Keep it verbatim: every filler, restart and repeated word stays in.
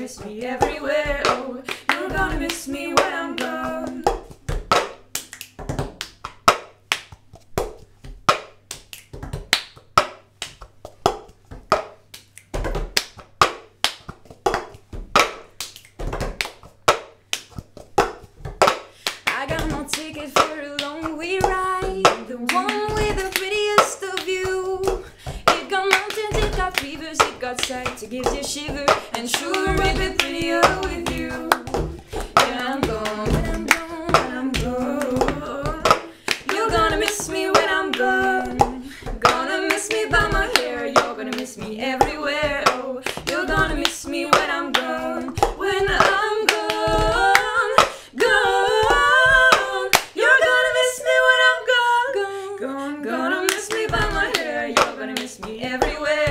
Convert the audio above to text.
miss me everywhere. Oh, you're gonna miss me when I'm gone. I got no ticket for a long way ride, the one with the prettiest of view. It got mountains, it got rivers, it got sights, it gives you a shiver, and sure it'd be prettier with you. When I'm gone, when I'm gone, when I'm gone, you're gonna miss me when I'm gone. Gonna miss me by my hair, you're gonna miss me everywhere. Oh, you're gonna miss me when I'm gone. When I'm gone, gone, you're gonna miss me when I'm gone. Gone, gonna miss me by my hair, you're gonna miss me everywhere.